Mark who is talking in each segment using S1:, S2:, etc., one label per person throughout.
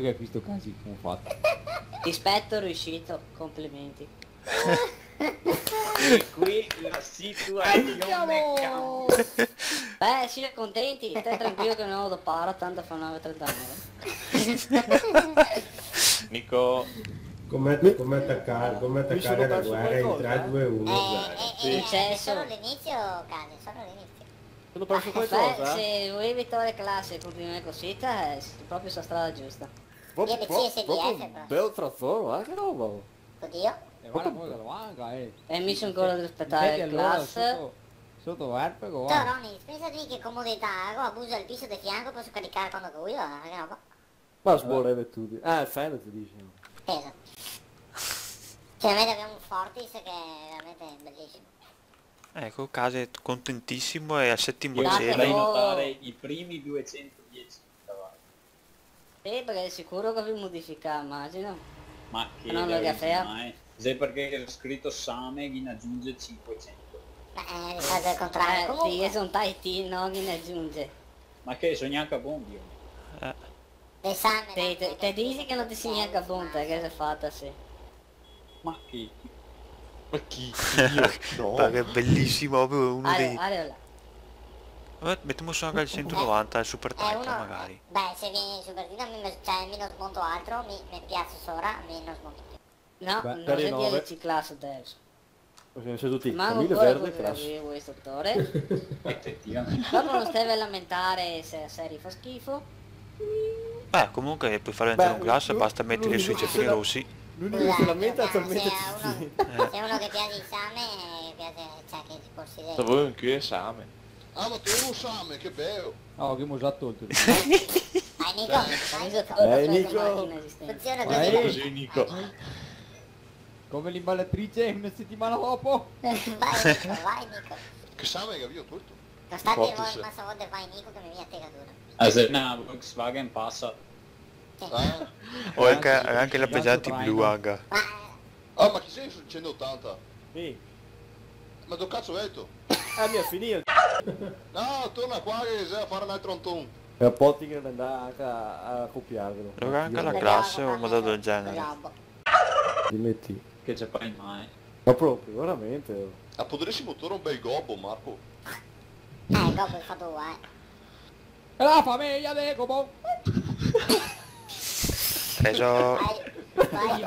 S1: che hai visto casi come ho fatto.
S2: Rispetto, riuscito, complimenti.
S3: E qui la situazione cambia.
S2: Beh, siete contenti? Stai tranquillo che non ho da para, tanto fa 9,39.
S3: Nico,
S4: Come attaccare la guerra in 3, 2, 1, 0.
S2: C'è
S5: solo
S2: solo-
S5: l'inizio, Cane, solo l'inizio.
S6: Sono perso
S2: Beh,
S6: qualcosa?
S2: se vuoi vittoria classe e continuare così, sei proprio sulla strada giusta.
S6: Proprio,
S5: Io
S6: proprio,
S5: CSDF,
S6: proprio
S5: però.
S6: un bel trazzolo, che roba.
S5: Oddio.
S1: E guarda come lo manca,
S2: E mi sono ancora di aspettare
S1: Vedi
S2: il
S1: allora
S2: class.
S1: sotto verpego,
S5: Ciao
S1: guarda.
S5: Ronny, pensate che comodità, abuso il piso di fianco, posso caricare quando voglio, che roba.
S6: Ma sborreve tutti. Ah, il fan ti dice.
S5: Peso. Finalmente abbiamo un Fortis che è veramente bellissimo.
S7: Ecco, Case è contentissimo e al settimo
S2: Date
S7: cielo.
S3: vorrei
S2: voi-
S3: notare i primi 210 cavalli.
S2: Sì, perché è sicuro che vi modifica, immagino.
S3: Ma che
S2: Non lo caffè.
S3: Se perché ho scritto Same ne aggiunge 500.
S5: Beh, risalto il contrario.
S2: Sì,
S5: Comunque,
S2: che sono Taiti, no, chi ne aggiunge.
S3: Ma che sono neanche a bombio.
S5: l'esame...
S2: Sì, te dici che non ti segni a punta, che sei fatta, sì.
S3: Ma che...
S8: Ma chi? Io? No.
S7: Perché è bellissimo, proprio uno dei...
S2: Allora,
S7: Mettiamo su anche il 190, il super
S5: È
S7: titan
S5: uno...
S7: magari.
S5: Beh, se vieni su Bertino, cioè, mi non smonto altro, mi piazzo sopra, mi non smonto più.
S2: no,
S6: Beh,
S2: non
S6: per i
S2: sei
S6: 9.
S2: 10 classe adesso.
S6: Sono seduti
S2: Ma
S6: famiglia
S2: ancora
S6: verde classe.
S2: questo dottore.
S3: Effettivamente.
S2: Dopo non stai a lamentare se la serie fa schifo.
S7: Beh, comunque per far entrare un class
S6: lui-
S7: basta mettere
S6: lui
S7: sui
S6: dice
S7: ceffini
S6: se la-
S7: rossi.
S6: L'unico che si lamenta
S5: se
S6: attualmente
S5: a uno,
S6: tutti.
S5: se uno che piace il esame, piace, cioè che si considera.
S8: Stavo anche esame.
S9: Ah, ma tu hai un esame, che bello!
S1: No, che mi ho già tolto.
S5: Vai Nico, vai.
S6: Nico.
S5: Funziona
S1: Vai.
S5: così.
S8: Così Nico.
S1: Come l'imballatrice una settimana dopo.
S5: Vai Nico, vai Nico.
S9: Che esame che avevo tolto?
S5: Non state voi
S8: Fortis.
S5: ma volta vai Nico che mi viene a tegatura.
S3: Se una Volkswagen passa...
S9: Ah,
S7: O anche la pesante blu, Aga.
S9: ma chi sei su 180?
S6: Sì.
S9: Ma dove cazzo hai detto?
S6: Mi è finito.
S9: No, torna qua che sei a fare un altro Anton.
S6: E a Potti che andava anche a copiarvelo.
S7: Dove anche la classe o un modello del genere.
S6: Ti metti.
S3: Che c'è fai mai?
S6: Ma proprio, veramente.
S9: Ah, potresti montare un bel gobbo, Marco?
S5: Dopo fa tu,
S1: E la famiglia del Cobo.
S7: Preso
S5: Vai,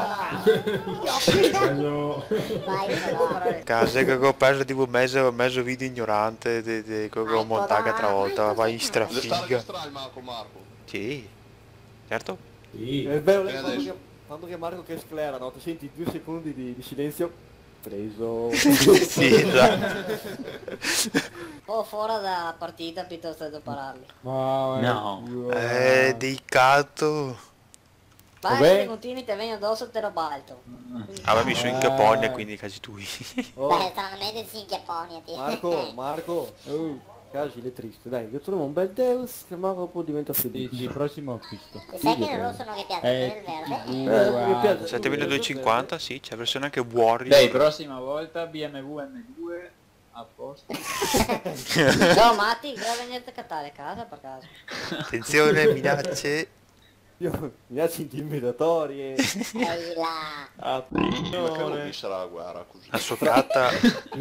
S5: vai,
S7: case che ho perso tipo mezzo video ignorante di quello che ho montato l'altra volta, vai in
S9: Deve stare
S7: strafiga.
S9: registrare Marco.
S7: Sì, certo.
S4: Sì.
S6: È bello
S9: E
S6: quando
S9: adesso?
S6: quando che Marco che sclera, no? Ti senti 2 secondi di silenzio. Preso.
S7: Sì, esatto.
S2: O fuori da partita piuttosto che pararli.
S1: Ma
S3: No.
S7: Dei catto.
S2: Vai,
S6: Vabbè.
S2: se continui te vengo addosso te lo balto.
S7: Ah, mi sono in Caponia, quindi casi tui.
S6: Oh,
S5: Beh, stranamente si inchiapponi,
S6: Marco. Casi è triste, dai, io trovo un bel Deus che Marco poi diventa felice.
S1: il prossimo acquisto.
S5: E sai che il rosso non mi piace, per il verde?
S6: Mi piace.
S7: 7250, sì, c'è versione anche Warrior.
S3: Dai, prossima volta BMW M2 a posto.
S2: No, Matti, devo venire a cattare a casa per caso.
S7: Attenzione, minacce.
S6: Io minacce intimidatorie.
S5: Ehi là.
S9: Ma che non mi sarà la guerra così?
S7: La soccata.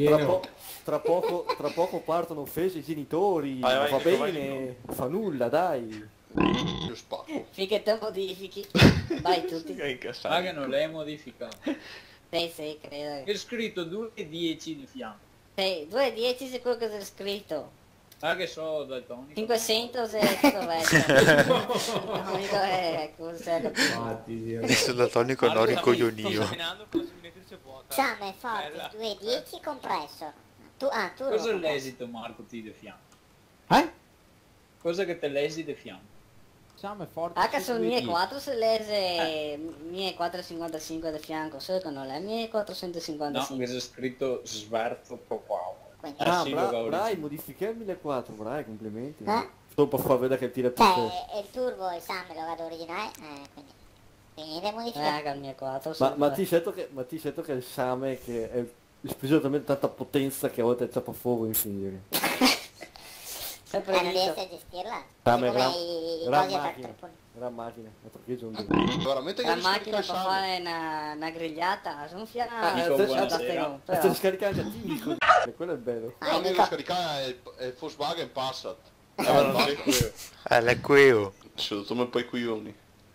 S6: Tra poco partono offese ai genitori.
S8: Vai, vai,
S6: Va
S8: Nico,
S6: bene, fa nulla, dai.
S9: Io spacco.
S2: Finché te modifichi. Vai tutti.
S8: Che
S3: Ma
S8: incassato.
S3: che non l'hai modificato.
S2: Sì, credo.
S3: Ho scritto 2,10 di fianco.
S2: Sì, 2,10 se quello che c'è scritto.
S3: Ah, che so dal tonico.
S2: 500 se è tutto vecchio. L'unico è cos'è capito.
S4: Matti, Dio.
S7: Adesso da tonico non ricoglionio.
S5: Ciame forte, 2,10 compresso. Tu
S3: Cosa
S5: lo
S3: l'esito Marco ti de fianco?
S1: Eh?
S3: Cosa che te lesi de fianco?
S1: Siamo forti.
S2: H sono 1400 se lese 1455 da fianco, solo che non è
S3: No,
S2: 1455.
S3: che c'è scritto sverto wow.
S5: Quindi,
S6: Ah,
S3: sì, lo
S6: Brai,
S3: gaudisco.
S6: modifiche il 1400, Brai, complimenti.
S5: Eh?
S6: Sto per far vedere che tira tutto.
S5: cioè, il turbo e il SAM lo vado originale, quindi le modifiche.
S2: Che il mio 4.
S6: Ma ti sento che il Same che è espreso talmente tanta potenza che a volte c'è fuoco in finire.
S2: Sempre
S5: Non
S2: visto.
S5: riesci a gestirla?
S6: Same
S5: Come
S6: gran,
S5: i
S6: gran
S5: cosi a
S6: macchina.
S5: trappola.
S6: Gran macchina, la parcheggio un dì.
S9: Veramente che
S2: La
S9: devi
S2: macchina
S9: scaricare
S2: per
S9: il Same?
S2: fare una grigliata, sono
S3: Dico
S6: adesso-
S3: buonasera.
S6: Stai scaricando anche a Nico, quello è il bello.
S9: No, devi scaricare il Volkswagen Passat.
S3: Ma non è quello.
S7: È quello.
S9: Seduto me poi coglioni.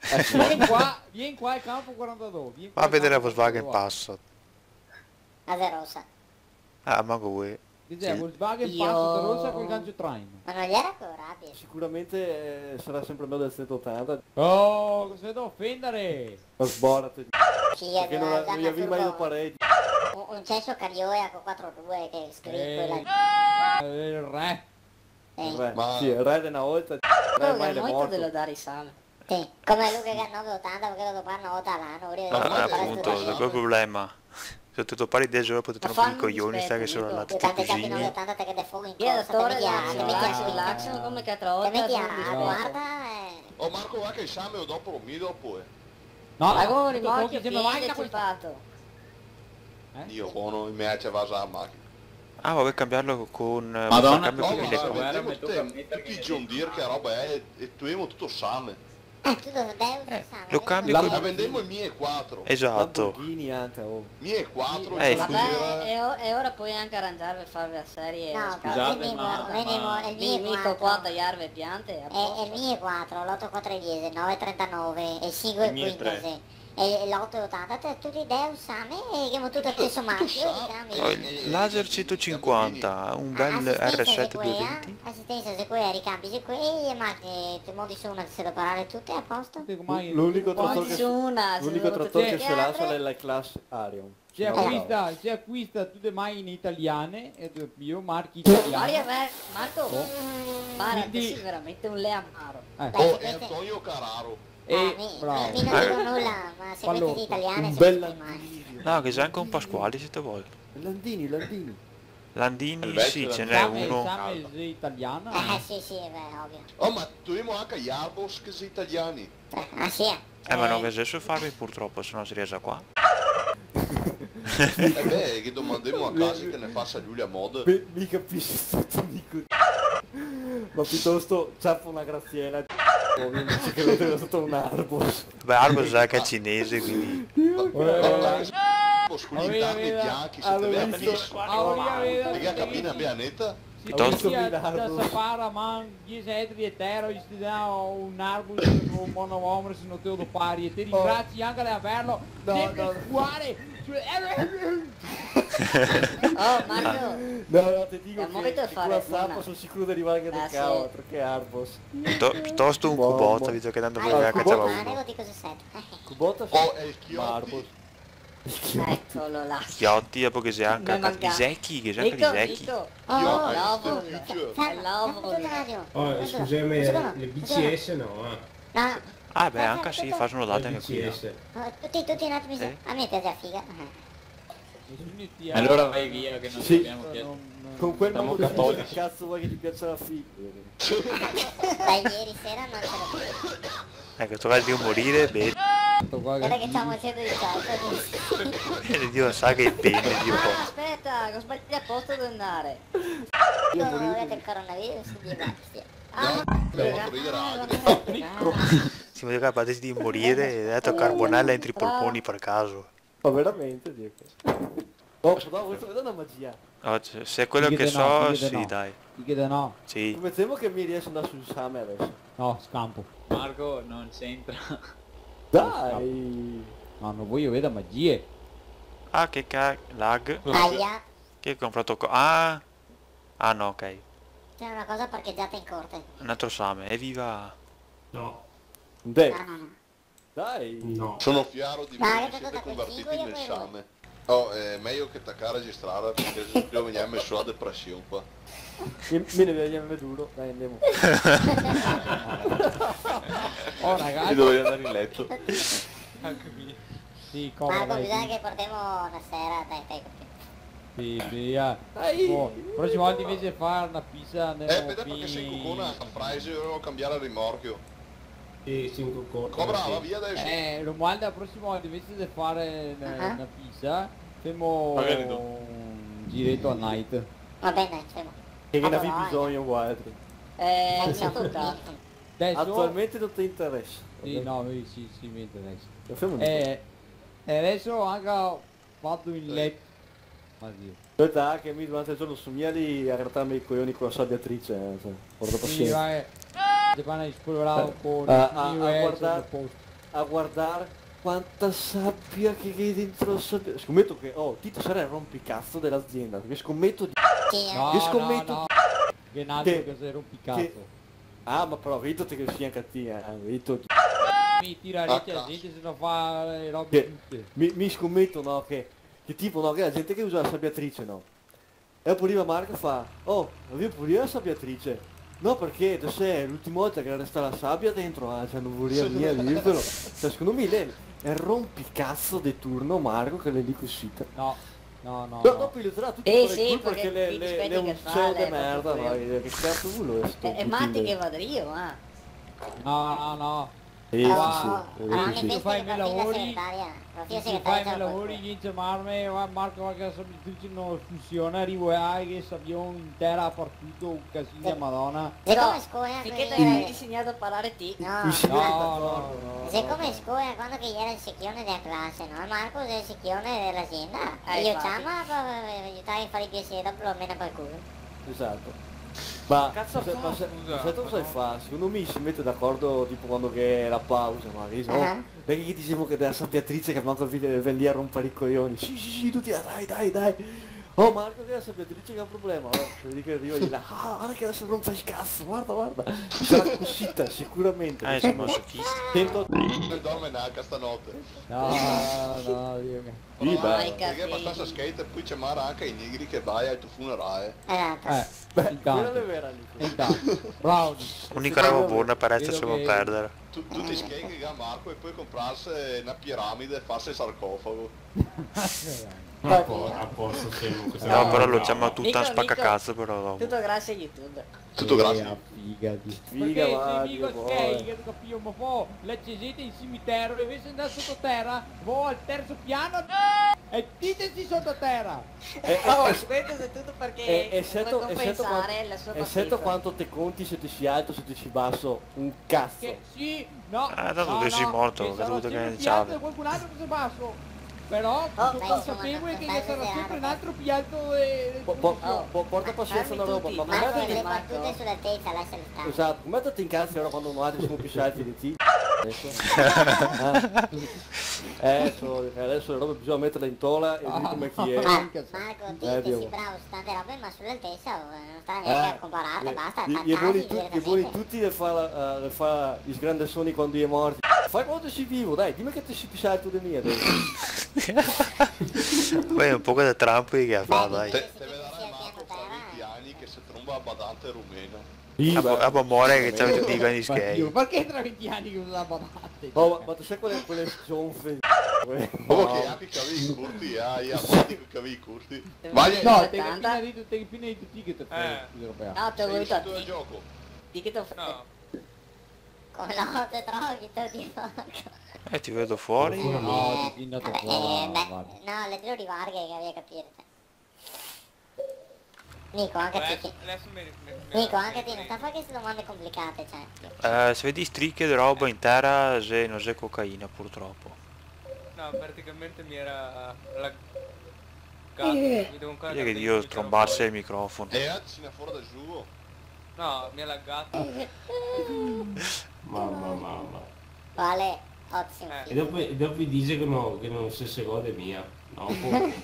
S1: Vieni qua al campo 42. Vieni
S7: Va
S1: qua
S7: a vedere la
S1: al campo
S7: Volkswagen
S1: 42.
S7: Passat.
S5: Asa rossa.
S7: Ah, manco voi.
S1: Cos'è? Volkswagen
S2: Io-
S1: Passat rossa col gancio traino.
S5: Ma non gli era colorabile.
S6: Sicuramente sarà sempre meglio del 180.
S1: Oh, cosa devo offendere?
S6: Ma sborate.
S5: Sì,
S6: Perché non avevi mai lo pareggio.
S5: un cesso Carioia con 4.2 che è scritto
S1: Il re.
S6: Re.
S9: Ma-
S6: Sì, il re di una volta.
S2: Oh,
S6: Ormai
S2: che
S6: è
S2: molto
S6: morto.
S2: dello dare esame.
S5: Sì, come lui che ha 980 perché lo parla una volta all'anno.
S7: Appunto, quel problema. Se tu pari 10 euro potete
S2: Ma
S7: rompere i
S2: fammi
S7: coglioni, stai che
S2: rispetto,
S7: sono là
S2: Nico.
S7: tutti
S5: Tante capi
S7: così.
S5: 980 te che da fuoco in
S2: Io
S5: costa, te
S2: dottore
S5: metti a
S2: relax,
S5: guida.
S2: relax come
S5: Te
S2: catrota.
S5: metti a
S2: sono
S5: guarda
S9: Oh Marco, va che il Same o dopo lo mi dopo
S1: No,
S2: Ma con un
S1: tutto
S2: rimorchio
S1: sembra mai
S2: pieno
S1: da questo.
S2: cipato.
S9: Io buono, in me c'è vasa la macchina.
S7: Ah, vuoi cambiarlo con...
S3: Madonna,
S7: cambio
S9: Oh,
S7: con
S9: ma
S7: il
S3: Guarda,
S7: eco.
S9: vediamo
S3: mi tocca
S9: tutti
S3: mettermi
S9: i
S3: nei
S9: John Deere che roba è e tu abbiamo tutto Same.
S5: Tu dove devi
S7: Lo cambio
S9: La
S7: con...
S9: vendemmo il mie 4.
S7: Esatto.
S6: Lamborghini anche, oh.
S9: Mie 4,
S7: Eh,
S9: John
S2: Vabbè,
S9: Deere.
S2: e ora puoi anche arrangiarvi a fare la serie.
S5: No,
S3: Scusate,
S5: venimo,
S3: ma-
S5: venimo, il
S2: Vieni
S5: mie
S2: mica qua a
S5: 4.
S2: tagliarvi piante. a
S5: È
S2: posto.
S5: il mie 4, l'84 è diesel, 939, e il 5
S3: Il mie
S5: 15, e l'880, te tutti Deus Same e abbiamo tutto lo stesso marchio,
S7: Poi
S5: ricambi.
S7: il laser 150, un bel R7 220.
S5: Assistenza se qui, ricambi se qui, e macchine, ti modi su una, se lo parare tutte a posto.
S6: L'unico
S2: Quanti
S6: trattore
S2: su una, se
S6: l'unico
S2: devo
S6: trattore che
S2: tutte
S6: ce l'ha
S2: le altre.
S6: è la class Arion.
S1: Si acquista tutte macchine italiane e io marchi
S2: Mario,
S1: italiani.
S2: Marco, guarda,
S1: Quindi-
S2: sei veramente un leamaro.
S9: Oh, è Antonio Carraro.
S1: Bravo.
S5: Mi non dico nulla, ma se
S1: Allora,
S5: metti di italiane
S6: un
S5: se
S6: bel
S5: metti mai.
S6: Landini.
S7: No, che c'è anche un Pasquale siete voi.
S6: Landini.
S7: Landini,
S8: Beh,
S7: sì, ce n'è
S1: Same
S7: uno.
S1: è italiana.
S5: Sì, beh, ovvio.
S9: Oh, ma tu abbiamo anche gli Arbos che sono italiani.
S5: Ah sì,
S7: Ma non riesco a farmi purtroppo, se no si riesce qua.
S9: E beh, che domandiamo a casa che ne faccia Giulia Mod.
S6: Mi capisci tutto Nico. Ma piuttosto ciappa una graziella. Ovviamente che lo tengo sotto un arbor.
S7: Beh, Arbo sa che è cinese, quindi...
S9: Con gli interni bianchi, se te
S6: Allora,
S9: vedi
S6: visto-
S9: perché la cabina bianetta.
S7: Piuttosto-
S1: Da sapara man 10 etri e terra ti dà un arbolo un monometro se non te lo pari e ti ringrazi anche di averlo sempre uguale.
S2: Oh, Mario,
S6: No, ti dico
S2: È molto
S6: che
S2: fare
S6: con la
S2: una.
S6: sappa sono sicuro di arrivare anche del
S2: Sì.
S6: cavolo, perché arbos.
S7: Piuttosto un
S6: Boh,
S7: cubota,
S6: boh.
S7: visto che tanto
S5: Ah,
S7: voleva
S5: il
S7: cacciava
S5: cubota,
S7: uno.
S5: nego di cosa sei.
S6: Cubota sì.
S9: Oh, è il
S6: Ma arbos.
S9: Chiotti.
S2: eccolo là.
S7: Chiotti, dopo che si anche
S2: Mi manca.
S7: i secchi, che si anche i
S2: Nico,
S7: secchi.
S2: Nico,
S5: Oh,
S9: Chiotti,
S2: Lavo.
S9: Future.
S4: Oh, scusami, le BCS no,
S5: No,
S7: Ah beh, anche sì, fanno date
S4: le
S7: anche qui.
S4: BCS.
S5: tutti un attimo,
S7: Sì.
S5: a me piace la figa.
S3: Allora vai via che non
S6: Sì.
S3: sappiamo chi è.
S6: Con quel
S8: Siamo
S6: modo che
S8: cattolici.
S6: cazzo vuoi che ti piaccia la figa?
S5: Dai, ieri sera non ce l'ho più.
S7: Ecco, tu vai di morire, bene.
S5: Guarda che stiamo facendo di salto.
S7: Dio sa che è bene, Dio.
S2: Ah, aspetta, che ho sbagliato a posto dove andare.
S5: Io avete il coronavirus, di bestia.
S9: Abbiamo fatto ridere altri.
S7: Si vede capaz di morire e adesso carbonella entri i polmoni per caso.
S6: Ma veramente, Diego? Oh, no, questo è una magia.
S7: Oh, se è quello che so, sì, dai.
S1: Ti chiedo no.
S7: Sì.
S6: Mettiamo che mi riesco ad andare sul Same adesso.
S1: No, scampo.
S3: Marco non c'entra.
S6: Dai!
S1: No, non voglio vedere magie.
S7: Ah, che lag.
S5: Aia,
S7: Che hai comprato Ah! Ah no, ok.
S5: c'è una cosa parcheggiata in corte.
S7: Un altro Same, evviva!
S4: No,
S6: Dai!
S5: No, no, no.
S6: Dai!
S4: no.
S9: Sono fiero di voi
S5: Dai,
S9: che
S5: che
S9: siete
S5: cosa
S9: convertiti
S5: consiglio
S9: nel
S5: io
S9: Same. Oh, è meglio che taccare a registrare perché se no veniamo sulla depressione qua.
S6: Mi ne vediamo duro, dai andiamo.
S1: Oh
S8: Io
S1: ragazzi.
S8: dovevo andare in letto.
S1: Sì, cobra
S5: Marco,
S1: dai.
S5: bisogna che portiamo una sera, dai.
S1: Sì, via.
S6: Dai!
S1: Oh, prossima volta invece di fare una pizza
S9: Aspetta perché sei in cocona a frase dovevo cambiare il rimorchio.
S4: Sì, 5 corti.
S9: Cobra, va via adesso.
S1: Romualdo, la prossima volta invece di fare una pizza, facciamo
S8: Magari no.
S1: un giretto a night.
S5: Va bene, fermo.
S6: Che ne
S5: Allora,
S6: avevi bisogno, guarda.
S2: Mi ha toccato.
S1: Adesso,
S6: Attualmente non ti interessa.
S1: Sì, no, si mette adesso.
S6: Lo fermo di
S1: E adesso ho anche fatto il letto. Oddio.
S6: Aspetta che mi durante il giorno somigliali a grattarmi i coglioni con la sabbiatrice, cioè, porta
S1: Sì,
S6: pazienza.
S1: vai. Ti fanno spolverato con
S6: A guardare quanta sabbia che hai dentro la sabbia. Scommetto che, Tito sarà il rompicazzo dell'azienda, perché scommetto di...
S5: Sì,
S1: No,
S6: Io scommetto
S1: no. Che è nato
S6: che-
S1: che sei rompicazzo.
S6: che- Ah, ma però Vito te che sia cattiva, Vito...
S1: Mi tira lì, la gente se lo fa le robe
S6: Che-
S1: tutte.
S6: Mi scommetto, no, che tipo, no, che la gente che usa la sabbiatrice, no? E poi arriva Marco e fa, avevo pure io la sabbiatrice. No, perché adesso è l'ultima volta che resta la sabbia dentro, cioè non vorrei mia dirvelo. Cioè, secondo me lei è il rompicazzo di turno Marco che l'è lì così.
S1: No.
S6: Dopo gli darà tutti
S2: Sì,
S6: le
S2: sì,
S6: colpe
S2: perché
S6: perché
S2: ti
S6: le
S2: rispetti
S6: un
S2: che fa,
S6: ceo
S2: lei
S6: di
S2: fa
S6: merda,
S2: tutto
S6: no?
S2: io.
S6: Che cazzo vuole sto
S2: È Matti che vado io,
S1: No.
S6: Sì,
S5: No,
S6: sì,
S5: non mi
S6: sì.
S5: pensi
S1: fai
S5: che
S1: i miei
S5: profilo
S1: lavori,
S5: segretaria. Profilo
S1: Se fai
S5: segretaria
S1: i miei lavori, gli incemarmi, Marco va che la sabbiatrice non funziona, arrivo e che sabbiamo intera partito, un casino a madonna.
S5: Siccome scuola
S2: finché ti
S5: qui...
S2: hai insegnato a parlare ti.
S5: No,
S1: No.
S5: siccome scuola quando che era il secchione della classe, no? Marco è il secchione dell'azienda. Io
S2: infatti.
S5: chiamo per aiutare a fare i piacere, dopo lo meno qualcuno.
S6: Esatto. Ma
S8: Cazzo fa,
S6: sai
S8: scusa?
S6: cosa fa? Secondo me si mette d'accordo tipo quando che è la pausa, magari, no?
S5: Ah.
S6: Perché gli dicevo che della sabbiatrice che manco ven lì a rompere i coglioni. Sì, tutti dai. Oh Marco che è la sabbiatrice che ha un problema, vedi che arriva di là. Guarda che adesso rompe il cazzo, guarda. Sarà cosita, sicuramente.
S7: Sei masochista.
S6: Sento...
S9: Non dorme neanche stanotte.
S1: No, Dio mio.
S6: Sì,
S2: Vai,
S6: beh.
S9: Perché è abbastanza skate, poi c'è Mara anche ai nigri che vai al tuo funerale.
S5: Esatto.
S6: Quella
S1: Intanto.
S6: è vera lì.
S1: Intanto. Brownie.
S7: Unica roba buona per
S1: Vedo
S7: essere solo
S1: che-
S7: perdere.
S9: Tutti skate che ha Marco e poi comprarsi una piramide e farsi il sarcofago.
S4: A posto sempre.
S7: No, però lo chiama tutta
S2: Nico,
S7: spaccacazzo però.
S2: Tutto grazie a YouTube.
S9: Tutto grazie.
S1: Figati.
S6: Figa,
S1: Perché
S6: va,
S1: se dico
S6: Dio,
S1: skate, che capiamo un po', la cesete in cimitero, invece di andare sottoterra, vo al terzo piano e diteci sottoterra.
S2: Questo è tutto perché
S6: Eccetto
S2: compensare la sua
S6: eccetto quanto te conti se ti si alto, se ti si basso, un cazzo.
S1: Che sì, no.
S7: tanto tu sei morto,
S1: che
S7: che
S1: sarà
S7: dovuto
S1: sempre
S7: che
S1: piatto
S7: iniziava.
S1: e qualcun altro che si basso. Però
S5: beh,
S1: sono
S5: insomma,
S1: consapevole che
S5: non stai
S1: sarà sempre un
S5: esagerando.
S1: altro piatto e...
S6: Porta pazienza una roba, ma
S5: Marco
S6: magari...
S5: le battute sull'altezza, lascialo stare.
S6: Esatto, come ti incazzi ora quando noi altri siamo più salti di te? Adesso le robe bisogna metterle in tola e dire come chi è.
S5: Marco, ti
S6: Dio.
S5: sei bravo su tante robe, ma sull'altezza non sta neanche a compararle, basta.
S6: Gli buoni tutti le fa gli sgrandassoni quando è morto. Fai quando sei vivo, dai, dimmi che ti sei più salto di me adesso.
S7: Poi è un po' da trampi che ha fatto, dai.
S9: Te vedrai Marco fra 20 anni che si tromba a badante rumeno.
S7: A muore che c'è tutti i grandi
S1: Ma Dio,
S7: skate.
S1: perché tra 20 anni che usa la battante?
S6: Oh, ma tu sai quelle zonfe?
S9: Oh, che anche che avevi i curti, io avanti che avevi i curti. Vai,
S1: No, te
S2: Tanta.
S1: che piena di tutti che te fai.
S2: No, te ho
S9: sei
S2: voluto
S9: uscito dal gioco.
S2: di che ti ho
S8: No,
S5: Come lo te trovi, te di Marco.
S7: Ti vedo fuori.
S1: No, ti andato
S5: Vabbè,
S1: fuori.
S5: no, le tiro di Varga che avevi a capire te. Nico, anche te.
S8: adesso mi
S5: Nico, anche te, non sta a fare queste domande complicate, cioè.
S7: Se vedi stricche di roba in terra, se non c'è cocaina purtroppo.
S8: No, praticamente mi era la mi devo ancora
S7: Io che
S8: capire
S7: Dio
S8: se
S7: trombasse il microfono.
S9: Ce n'è fuori dal giugo.
S8: No, mi ha laggato.
S4: Mamma.
S5: Vale, ottimo.
S4: E dopo dice che non si seconda mia. No, poco.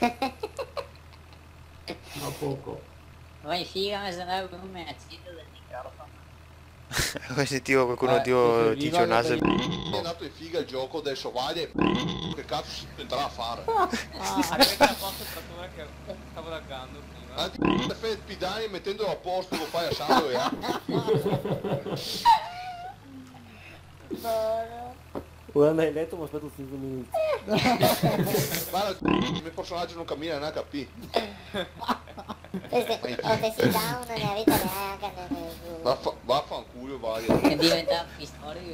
S4: No, poco.
S2: Vai figa, mi sembra come un mezzino del microfono.
S7: Come sentivo qualcuno dice un ase.
S9: È andato in figa il gioco del Somalia. Che cazzo si tenterà a fare?
S8: Avete la posta statura che stavo laggando prima.
S9: Anche fai il pidani mettendolo a posto lo fai a sangue
S6: Ora andai a letto ma aspetto 5 minuti.
S9: Guarda, il mio personaggio non cammina neanche a P.
S5: Queste si down ne avete neanche nel giù.
S9: Vaffanculo vai.
S2: Che diventa pistorio.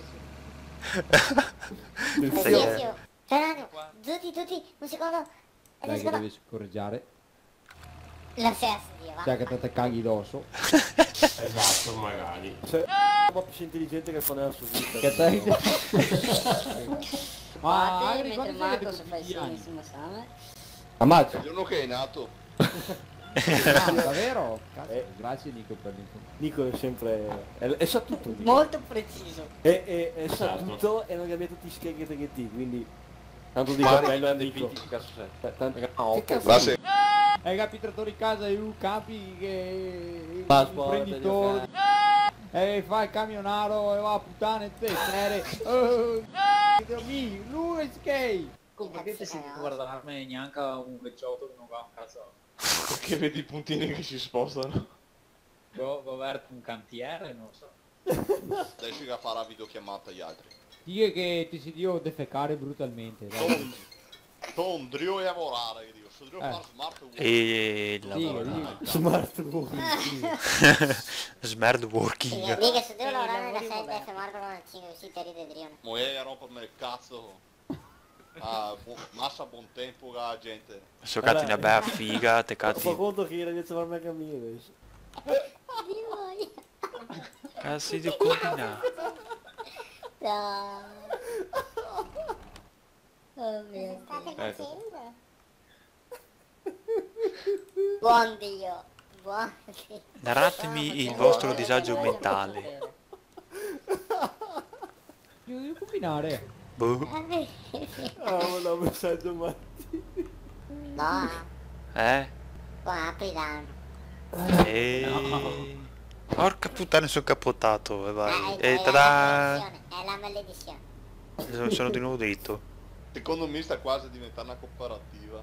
S5: Silenzio. Geranio, tutti, un secondo.
S1: Dai che devi scorreggiare.
S5: La stessa Dio, va.
S1: Cioè che te caghi d'osso.
S4: Esatto, magari.
S6: Sei un po' più intelligente che fa nella sua vita.
S1: Che te... Ma
S2: Guardate,
S1: Agri,
S2: mentre
S1: quanti
S2: Marco
S1: siete
S2: si fa
S1: con
S2: il
S1: 15 anni?
S2: finissimo esame.
S1: Ammazza.
S9: Il giorno che è nato.
S1: Ah, davvero? Cazzo, grazie Nico per l'informazione.
S6: Nico è sempre... è sa tutto. Nico.
S2: Molto preciso.
S6: E sa
S4: Esatto.
S6: tutto e non cambia tutti i scheghi e quindi... Tanto di
S9: Guarda,
S6: cappello è Nico. Che cazzo
S9: Grazie.
S1: Hai capitato in casa e un capi che...
S6: Passport,
S1: imprenditore. E fa il camionaro e va a puttane te, sere. Lui skate.
S3: Perché ti senti guardarmi neanche un vecchiotto che non va a casa?
S8: Che vedi i puntini che si spostano.
S3: Ho aperto un cantiere, non so.
S9: Adesso che farà videochiamata agli altri.
S1: Dice che ti si dio defecare brutalmente. Dai.
S9: Tom, Drio e lavorare, che dico. Sto Drio fare smart work.
S7: E
S1: Dica, dica.
S6: Smart working.
S7: smart working.
S5: Dica, se devo lavorare nella
S2: lavori
S5: 7
S2: moderni.
S5: F Marco non ci ride Drione.
S9: Muoia rompermi il cazzo. Ah, massa buon tempo la gente.
S7: So cazzo una bella figa, te
S6: Fa
S7: cazzi.
S6: conto che era dietro farmi camminare adesso.
S5: Di voi.
S7: Cazzo di combina.
S5: No. Oh mio Dio. Buon Dio. Buon Dio.
S7: Narratemi il vostro disagio mentale.
S1: Devo combinare.
S7: Boh.
S6: Ah, ma no, messaggio mai.
S5: No.
S7: Buon
S5: Apri-danno.
S7: Porca puttana, sono capotato e vai. E
S5: È
S7: tada!
S5: la maledizione.
S7: Sono di nuovo dritto.
S9: Secondo me sta quasi diventando una cooperativa.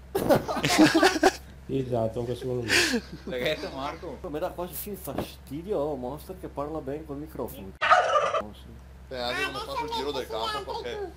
S4: Esatto, anche secondo me.
S3: Perché Marco?
S6: Mi dà quasi fin fastidio Monster che parla bene col microfono. Non so.
S9: Anche come faccio il giro del campo perché...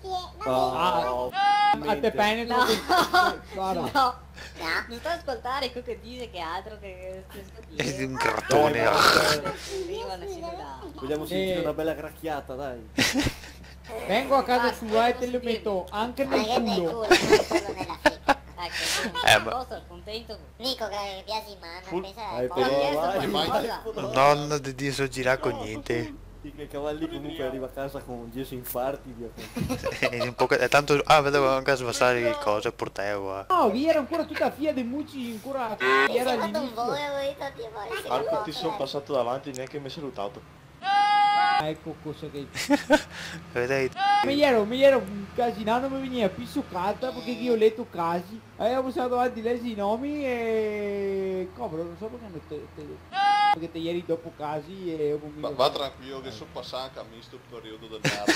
S1: A te penetra.
S2: No.
S1: Guarda.
S2: No. Non sto a ascoltare quello che dice che altro che...
S7: È un cartone.
S6: Vogliamo sentire una bella gracchiata, dai.
S1: Vengo a casa sua e te lo metto anche
S5: Ma
S1: nel
S5: che nel
S1: culo.
S5: culo, non solo nella fica.
S2: Ecco,
S7: ma-
S2: sono contento.
S5: Nico che piace in mano, pensa
S6: Hai
S5: poi
S6: però vai.
S7: Nonna di Dio so girare con niente.
S6: Sì, che Cavalli comunque arriva a casa con 10 infarti, via.
S7: È un po' è tanto. Ah, vedevo anche sbassare le cose per te qua.
S1: No, vi era ancora tutta fia dei mucci, ancora vi era
S5: Secondo un
S1: all'inizio.
S5: voi, voi tutti voi.
S8: Marco, ti sono passato davanti, neanche mi hai salutato.
S1: Ecco cosa che...
S7: Vedete?
S1: Mi ero casinando, mi veniva più succata perché io ho letto casi. Avevo passato davanti lei i nomi e... Cavolo, non so perché hanno perché te ieri dopo casi e...
S9: Va tranquillo che sono passato anche a me sto periodo del merda.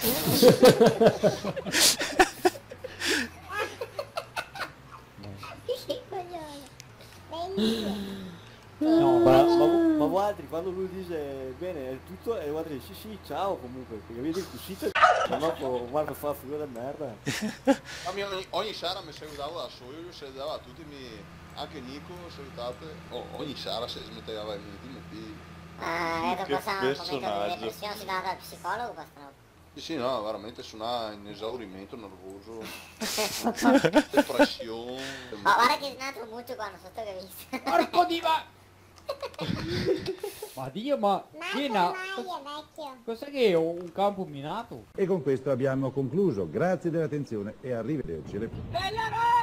S1: No,
S6: Ma Guadri, quando lui dice bene è tutto, e Guadri sì sì ciao comunque, perché vedi il cuscito, se no Marco fa la figura di merda.
S9: Ma ogni sera mi salutavo da solo, io salutavo a tutti, anche Nico salutate, ogni sera si smetteva di mettere.
S5: Dopo
S8: Che
S5: passare un momento di
S8: personaggio.
S5: depressione si dava dal psicologo questo.
S9: Sì, no, veramente sono in esaurimento nervoso, depressione.
S5: Ma guarda che è nato molto quando sotto che hai visto.
S1: porco di ma... Ma Dio, ma... Piena... Cos'è che è un campo minato?
S10: E con questo abbiamo concluso. Grazie dell'attenzione e arrivederci.
S1: Bella